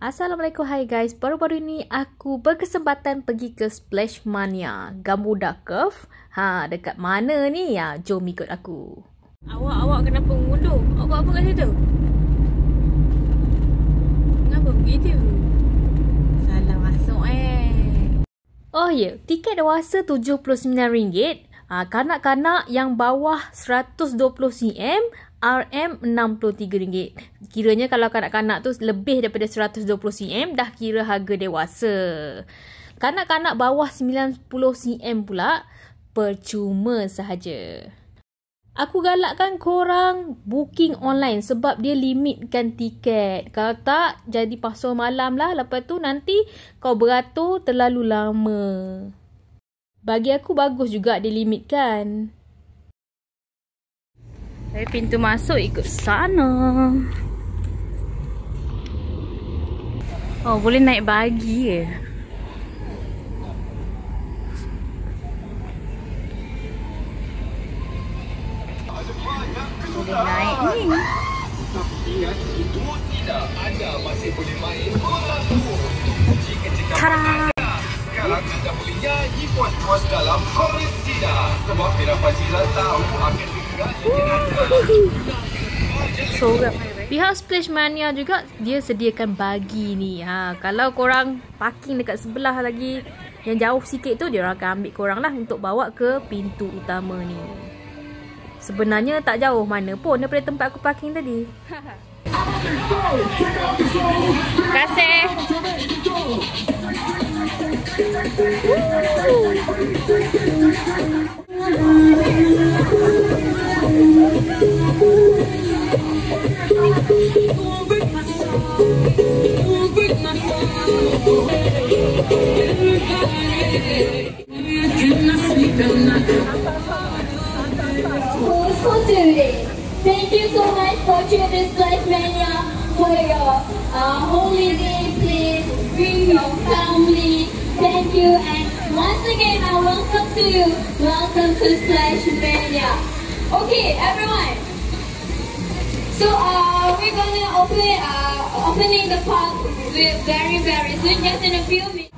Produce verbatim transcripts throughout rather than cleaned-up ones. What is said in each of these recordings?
Assalamualaikum, hai guys. Baru-baru ni aku berkesempatan pergi ke Splash Mania Gamuda Curve. Ha, dekat mana ni? Ya, jom ikut aku. Awak, awak kenapa mengundur? Awak buat apa kat situ? Kenapa begitu? Salah masuk eh. Oh ya, yeah. Tiket dewasa tujuh puluh sembilan ringgit. Ha, kanak-kanak yang bawah seratus dua puluh sentimeter R M enam puluh tiga ringgit. Kiranya kalau kanak-kanak tu lebih daripada seratus dua puluh sentimeter dah kira harga dewasa. Kanak-kanak bawah sembilan puluh sentimeter pula percuma sahaja. Aku galakkan korang booking online sebab dia limitkan tiket. Kalau tak, jadi pasal malam lah. Lepas tu nanti kau beratur terlalu lama. Bagi aku bagus juga dilimitkan. Tapi pintu masuk ikut sana. Oh, boleh naik bagi ke? Boleh naik ni. Ingat, itu tidak ada masih boleh main bola. Tada! Sekarang anda boleh nyanyi puas-puas dalam Koresida. Sebab Mira Fazila tahu akan So, pihak Splash Mania juga dia sediakan bagi ni. Ha, kalau korang parking dekat sebelah lagi yang jauh sikit tu, dia orang akan ambil korang lah untuk bawa ke pintu utama ni. Sebenarnya tak jauh mana pun daripada tempat aku parking tadi. Terima kasih. Thank you so much for choosing Splash Mania for your uh, holiday. Please bring your family. Thank you, and once again, I welcome to you. Welcome to Splash Mania. Okay, everyone. So uh, we're gonna open uh, opening the park very very soon, just in a few minutes.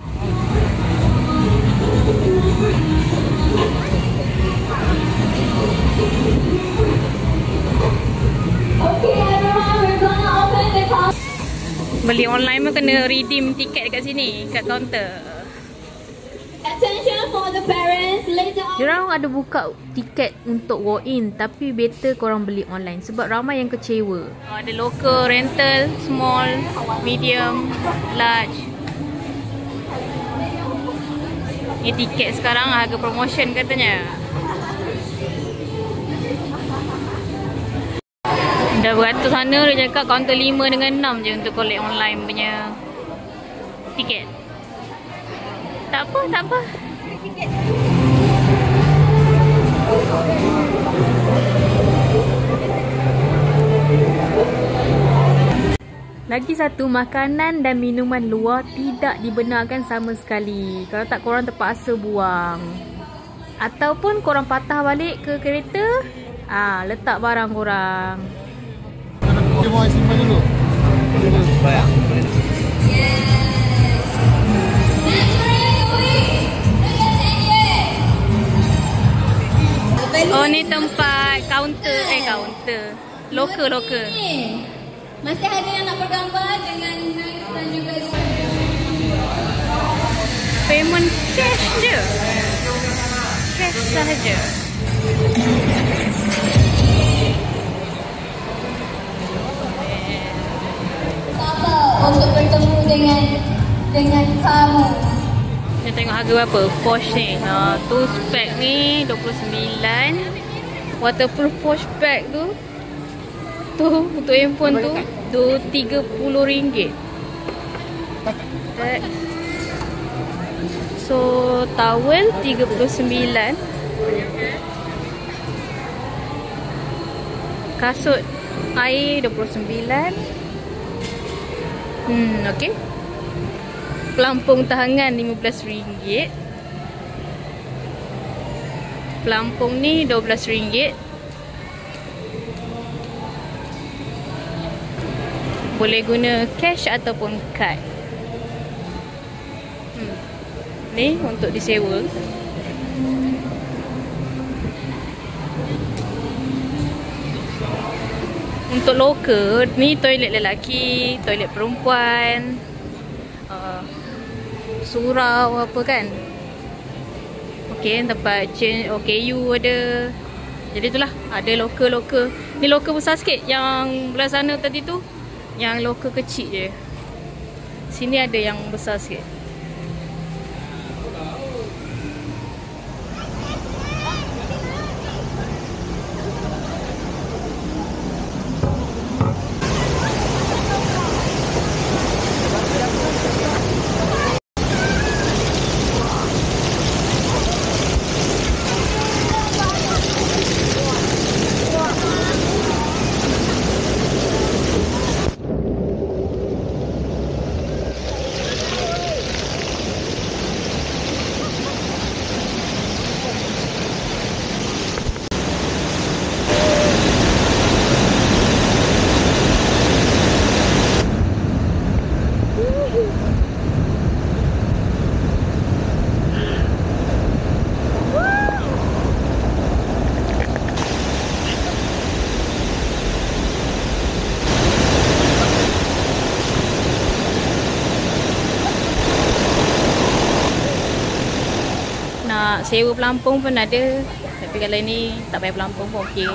Okay, everyone, we're gonna open the park. Beli online pun kena redeem tiket dekat sini, kat kaunter. Attention for the parents. Later on. Diorang ada buka tiket untuk walk-in, tapi better korang beli online sebab ramai yang kecewa. Ada local, rental, small, medium, large. Ni tiket sekarang harga promotion katanya. Dah beratus sana dia cakap kaunter lima dengan enam je untuk collect online punya tiket. Tak apa, tak apa. Tiket. Lagi satu, makanan dan minuman luar tidak dibenarkan sama sekali. Kalau tak korang terpaksa buang. Ataupun korang patah balik ke kereta, ah, letak barang korang. Dia mau simpan dulu. Bayang. Oh, ni tempat counter eh counter. Lokal lokal. Masih ada yang nak bergambar dengan dan juga Payment cash je. Cash sahaja. untuk bertemu dengan dengan kamu. Kita tengok harga berapa Porsche ni. Ha, tu spek ni dua puluh sembilan. Waterproof Porsche bag tu tu untuk handphone tu tu tiga puluh ringgit. That. So towel tiga puluh sembilan. Kasut air dua puluh sembilan. Hmm, okey. Pelampung tangan lima belas ringgit. Pelampung ni dua belas ringgit. Boleh guna cash ataupun kad. Hmm. Ni untuk disewa. Untuk lokal, ni toilet lelaki, toilet perempuan, uh, surau apa kan. Okey, tempat change O K U ada. Jadi itulah, ada lokal-lokal. Ni lokal besar sikit. Yang belah sana tadi tu, yang lokal kecil je. Sini ada yang besar sikit. Nak sewa pelampung pun ada. Tapi kalau ni tak payah pelampung pun okey.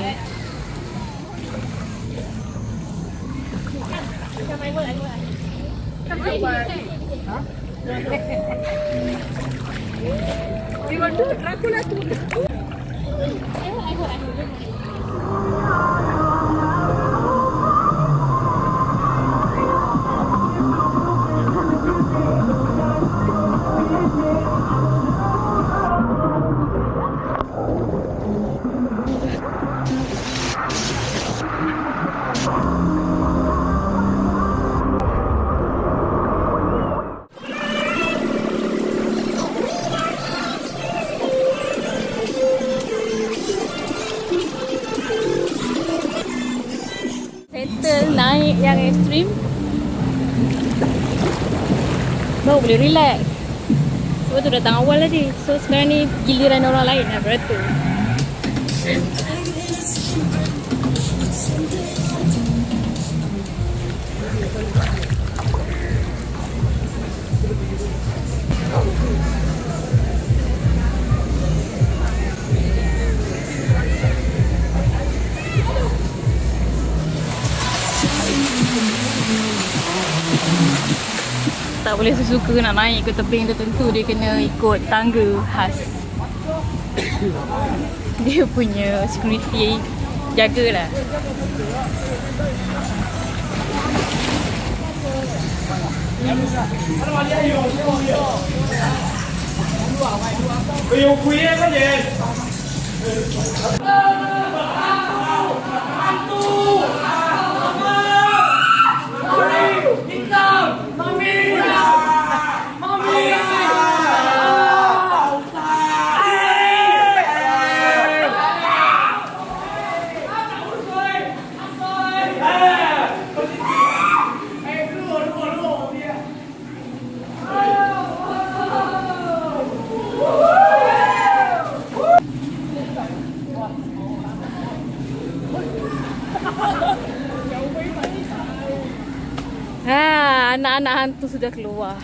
Settle naik yang ekstrim, baru boleh relax. Sebab tu datang awal tadi. So sekarang ni giliran orang lain nak beratur. Tak boleh sesuka nak naik ke tebing tertentu, dia kena ikut tangga khas. Dia punya security jagalah. Ha, anak-anak hantu sudah keluar.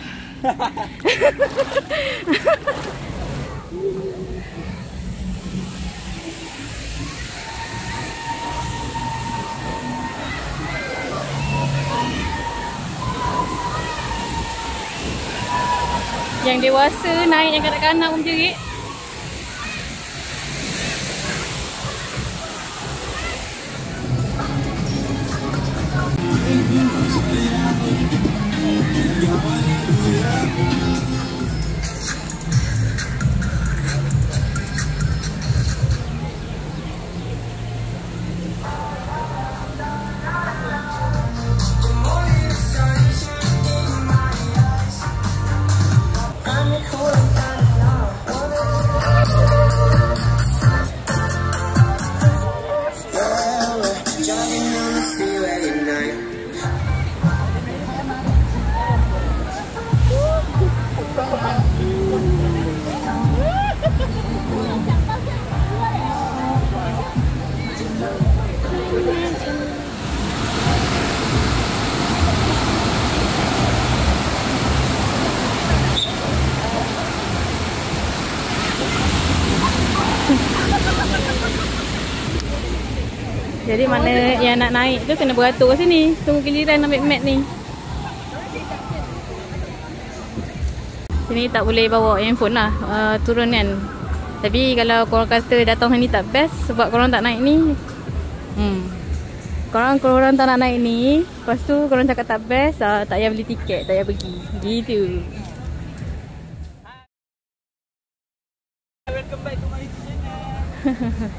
Yang dewasa naik, yang kanak-kanak pun jerit. Jadi mana yang nak naik tu kena beratur kat sini. Tunggu giliran ambil mat ni. Sini tak boleh bawa handphone lah, uh, turun kan. Tapi kalau korang kata datang sini tak best sebab korang tak naik ni. Hmm. Korang korang tak nak naik ni, lepas tu korang cakap tak best, uh, tak payah beli tiket, tak payah pergi. Gitu. Welcome back to my channel.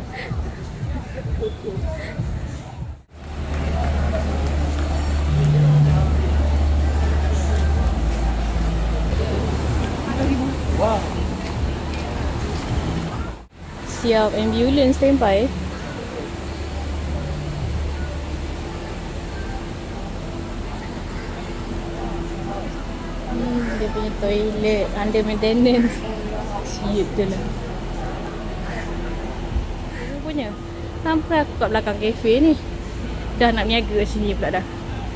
Wow. Siap, ambulans standby. Hmm, dia punya toilet under maintenance. Siap tu lah. Dia punya. Sampai aku kat belakang kafe ni. Dah nak niaga kat sini pula dah.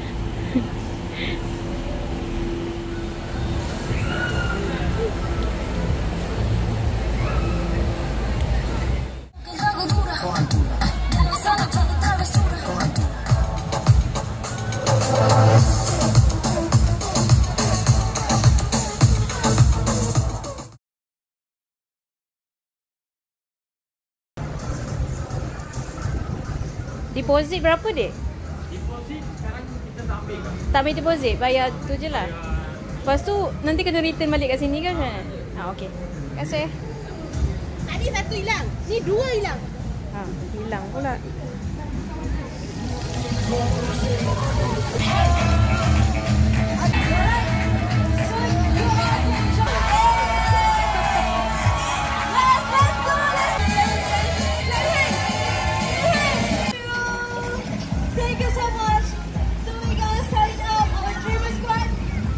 Deposit berapa dek? Deposit sekarang kita tak ambil kan? Tak ambil deposit, bayar tu je lah. Lepas tu nanti kena return balik kat sini kan? Ah, okey. Terima kasih. Tadi satu hilang. Ni dua hilang. Ha, hilang pula. Thank you so much. So we gonna sign up our Dreamer Squad.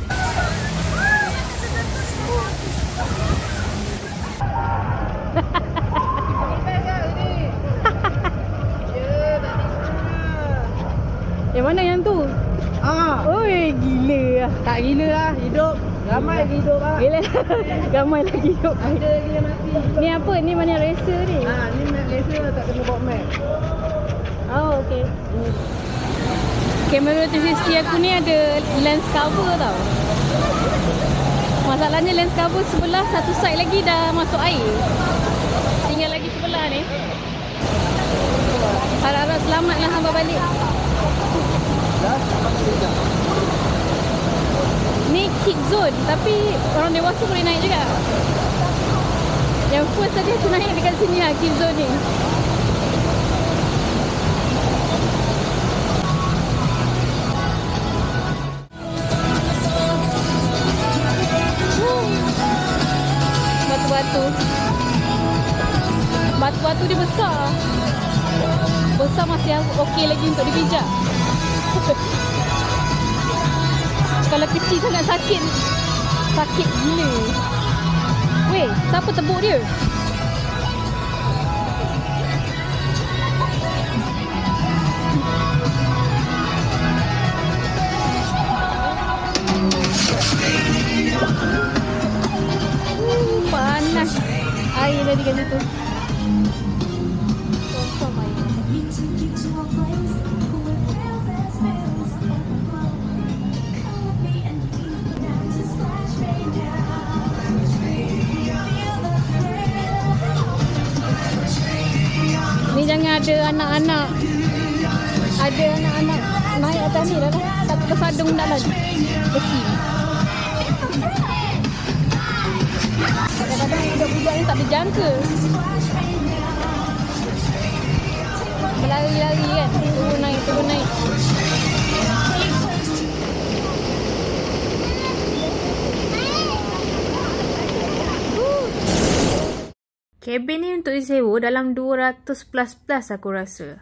Yang mana yang tu? Ah, Oi, gila lah. tak gila lah hidup. Ramai lagi hidup ah. Gila. Ramai lagi hidup. Ada lagi yang mati. Ni apa? Ni mana racer ni? Ah, ni nak laser tak kena bawa mat. Oh, okey. Kamera tiga sixty aku ni ada lens cover tau. Masalahnya lens cover sebelah satu side lagi dah masuk air. Tinggal lagi sebelah ni. Harap-harap selamatlah hamba balik. Ni kick zone tapi orang dewasa boleh naik juga. Yang first tadi aku naik dekat sini lah, kick zone ni. Batu-batu. Batu-batu dia besar. Besar masih okey lagi untuk dipijak. Kalau kecil sangat sakit. Sakit gila. Weh, siapa tebuk dia? Uh, panas. Air tadi kat situ. Kosong air. Ni jangan ada anak-anak. Ada anak-anak naik atas ni dah lah. Satu tersadung dah lah. Besi. Kadang-kadang budak-budak ni tak berjangka. Berlari-lari kan. Turun naik, turun naik. Kabin ni untuk disewa dalam dua ratus plus plus aku rasa.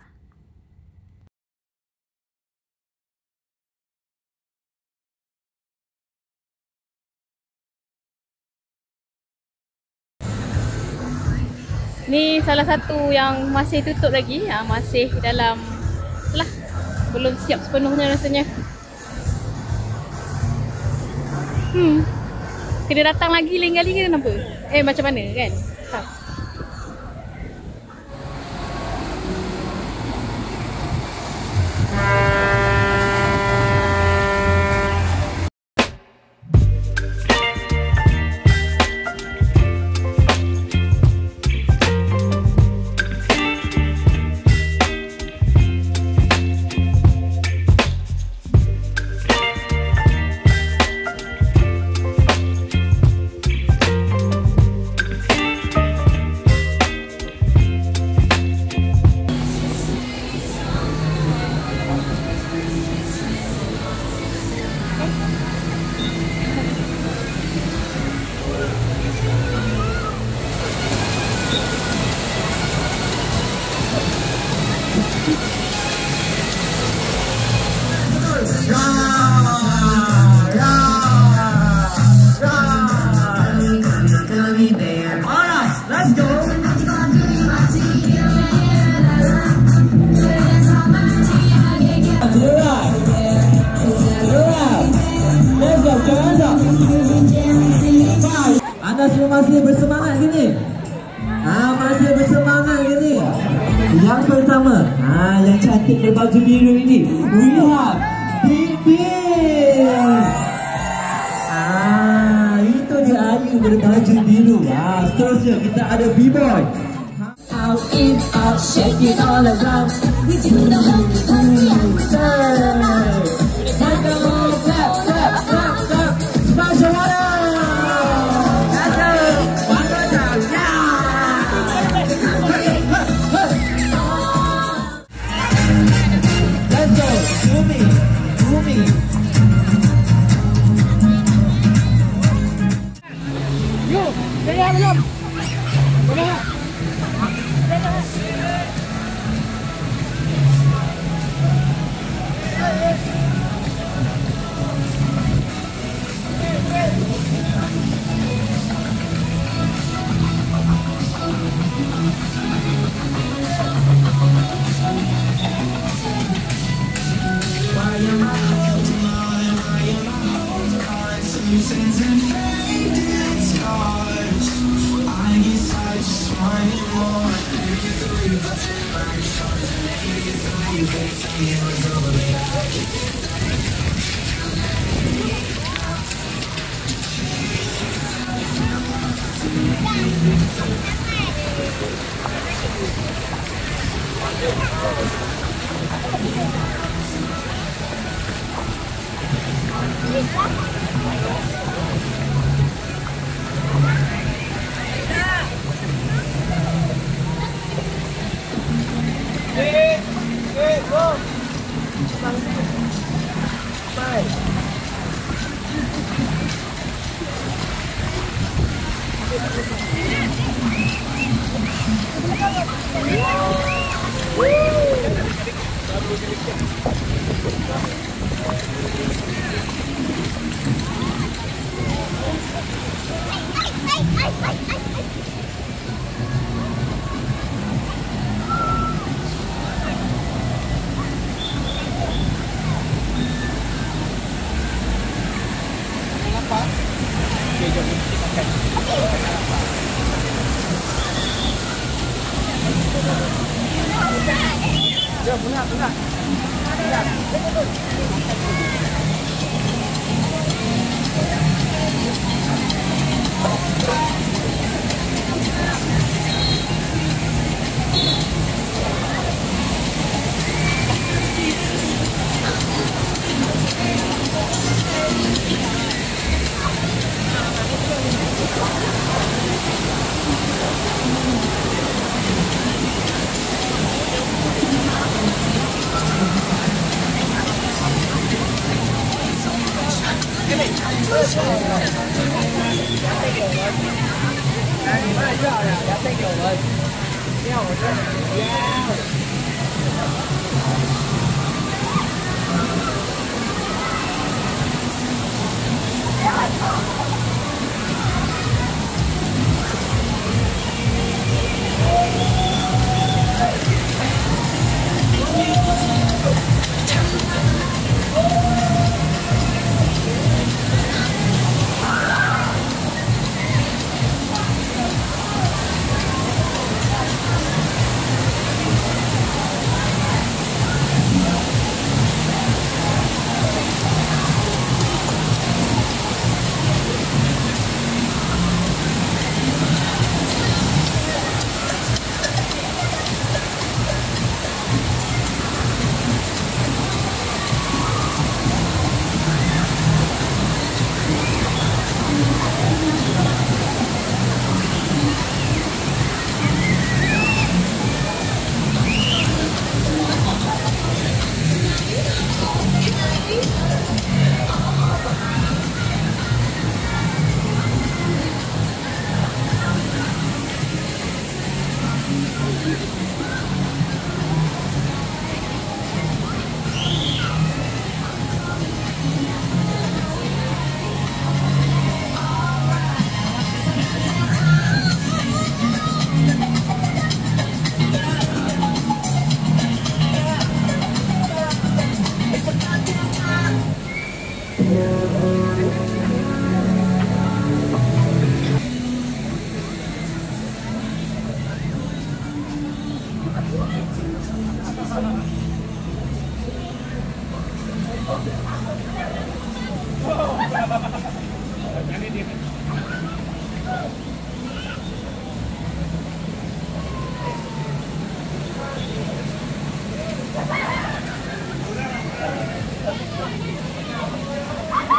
Ni salah satu yang masih tutup lagi, ha, masih dalam lah, belum siap sepenuhnya rasanya. Hmm. Kena datang lagi lain kali ke kenapa? Eh macam mana kan? Ha. masih bersemangat gini? Ah, masih bersemangat gini? Yang pertama, ah, yang cantik berbaju biru ini, we have Bibir. Ah, itu dia Ayu berbaju biru. Ah, seterusnya kita ada B-boy. Out in out, shake it all around. We do the whole thing. Clap, clap, clap, clap. Smash the water. One more time. Let's go. Bumi, Bumi. Yo, saya belum. Boleh.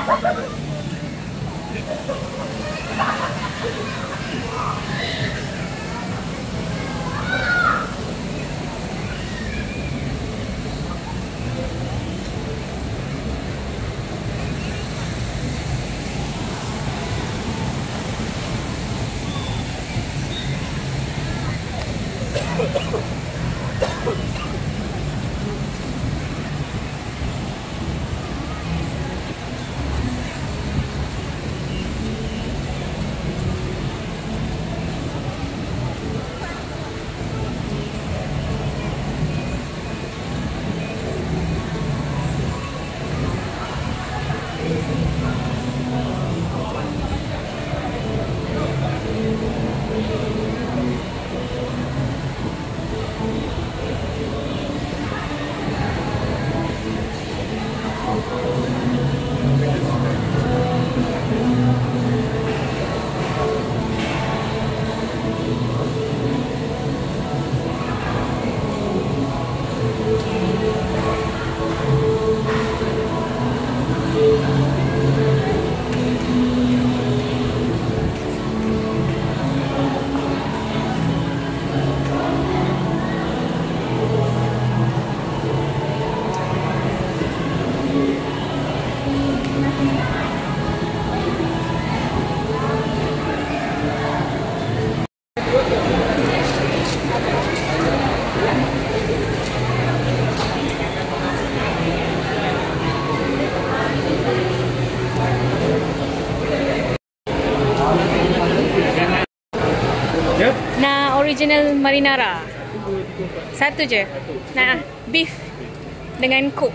Nah, original marinara. Satu je. Nah, beef dengan coke.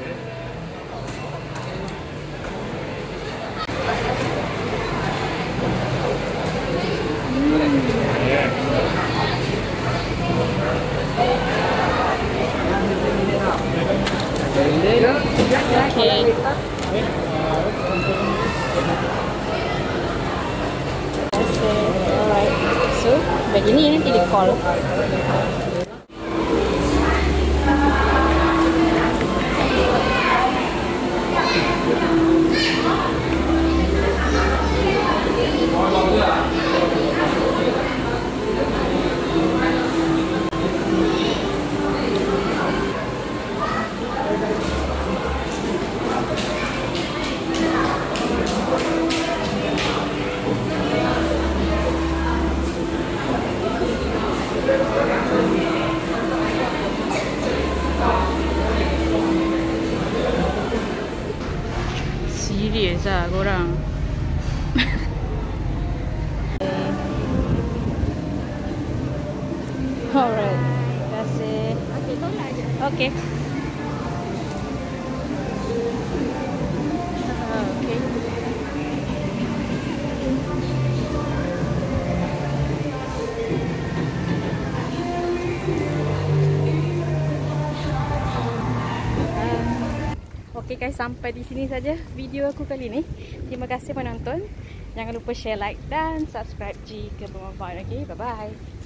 Okay. Alright. So, begini nanti di call. Serius lah korang. Alright. Terima kasih. Okay, tolak je. Okay. Okay. Okay guys, sampai di sini saja video aku kali ni. Terima kasih penonton. Jangan lupa share, like dan subscribe jika bermanfaat. Okay, bye bye.